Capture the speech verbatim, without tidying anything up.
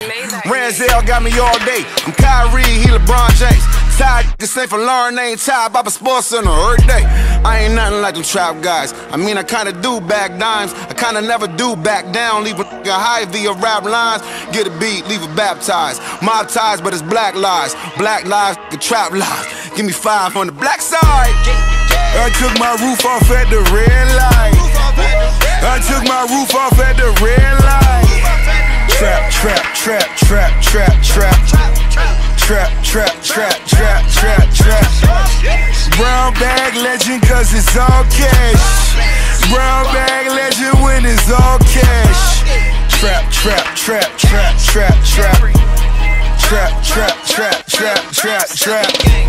Ranzel got me all day. I'm Kyrie, he LeBron James. Tired, this ain't for Lauren, ain't tired by the sports center every day. I ain't nothing like them trap guys. I mean, I kinda do back dimes. I kinda never do back down. Leave a nigga high via rap lines. Get a beat, leave it baptized. Mob ties, but it's black lies. Black lives, the trap lies. Give me five on the black side. I took my roof off at the red light. I took my roof off at the red light. Trap, trap, trap, trap, trap, trap. Trap, trap, trap, trap, trap, trap. Brown bag legend cause it's all cash. Brown bag legend when it's all cash. Trap, trap, trap, trap, trap, trap. Trap, trap, trap, trap, trap, trap.